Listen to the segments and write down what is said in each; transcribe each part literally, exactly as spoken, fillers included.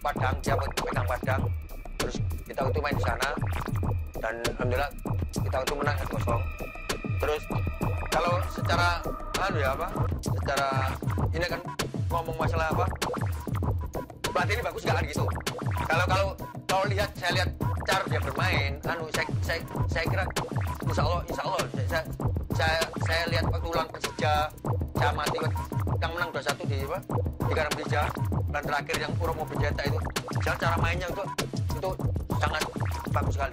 Padang, dia pegang Padang, terus kita itu main di sana dan alhamdulillah kita itu menang satu kosong. Terus kalau secara anu ya apa secara ini kan ngomong masalah apa pelatih ini bagus nggak kan gitu. Kalau kalau kalau lihat saya lihat cara dia bermain anu saya saya, saya kira insya Allah insya Allah saya saya, saya lihat waktu lawan Persija saya mati yang menang dua satu di apa di Karangtija dan terakhir yang Purwo Benjata itu cara, cara mainnya itu itu sangat bagus sekali.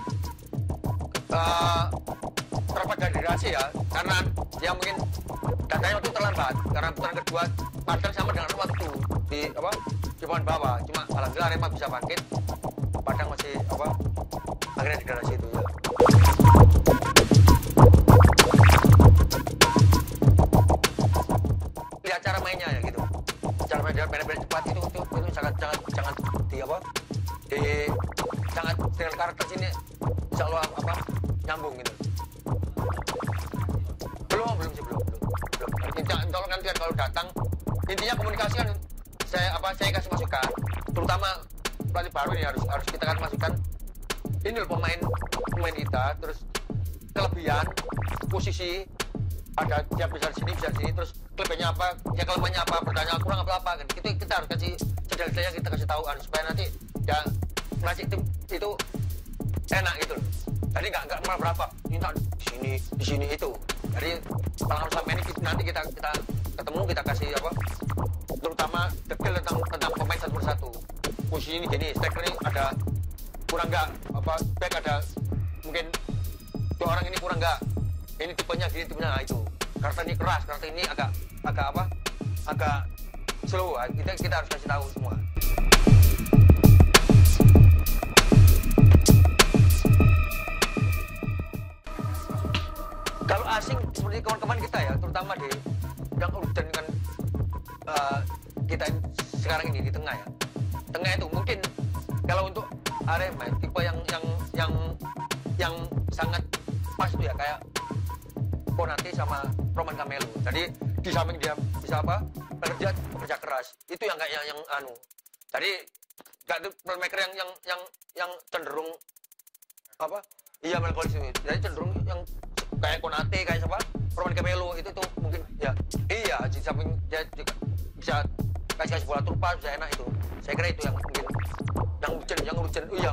Uh, terlepas dari durasi ya karena dia mungkin datanya waktu terlambat karena putaran kedua Padang sama dengan waktu di apa di pohon bawah cuma alhamdulillah Arema bisa bangkit Padang masih apa akhirnya di durasi itu ya. Lihat cara mainnya ya gitu cara mainnya main-main cepat itu itu itu sangat sangat sangat di apa di sangat dengan karakter sini insya Allah apa nyambung gitu. Belum belum sih belum belum belum. Intinya kalau nanti kalau datang intinya komunikasi kan saya apa saya kasih masukan terutama pelatih baru ini harus harus kita kasih masukan ini loh pemain pemain kita terus kelebihan posisi ada dia bisa di sini bisa di sini terus kelebihannya apa ya kelemahannya apa pertanyaan kurang apa apa kan itu kita harus kasih sedang-sedangnya kita kasih tahu harus supaya nanti ya ngasih tim itu enak gitu loh. Jadi nggak nggak malah berapa minta di sini di sini itu jadi pengalaman selama ini nanti kita kita ketemu kita kasih apa terutama detail tentang tentang pemain satu persatu posisi ini gini striker ini ada kurang nggak apa back ada mungkin dua orang ini kurang nggak ini tipenya gini tipenya nah, itu karakter ini keras karakter ini agak agak apa agak slow kita kita harus kasih tahu semua. Kalau asing seperti kawan-kawan kita ya, terutama di yang urban kan uh, kita sekarang ini di tengah ya. Tengah itu mungkin kalau untuk Arema tipe yang yang yang yang sangat pas tuh ya kayak Konate sama Roman Kamelu. Jadi di samping dia bisa apa? Bekerja bekerja keras. Itu yang kayak yang, yang anu. Jadi gak ada playmaker yang yang yang yang cenderung apa? Iya melankolis itu. Jadi cenderung yang kayak Konate kayak siapa Roman Kamelu itu tuh mungkin ya iya di samping dia juga bisa kasih kasih bola turpa bisa enak itu saya kira itu yang mungkin yang urgent yang urgent oh iya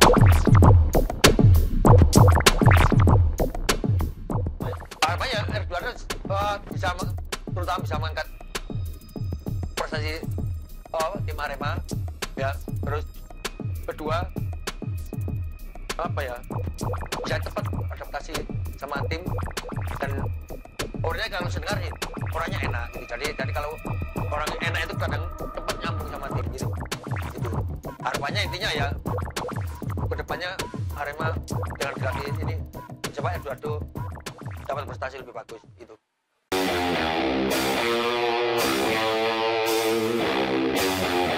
harapannya R dua uh, bisa terutama bisa mengangkat prestasi uh, tim Arema ya terus kedua apa ya bisa cepat adaptasi sama tim dan orangnya kalau sedengar sih orangnya enak gitu jadi jadi kalau orang enak itu kadang cepat nyambung sama tim gitu gitu harapannya intinya ya kedepannya Arema dengan gratis ini coba Eduardo dapat prestasi lebih bagus itu.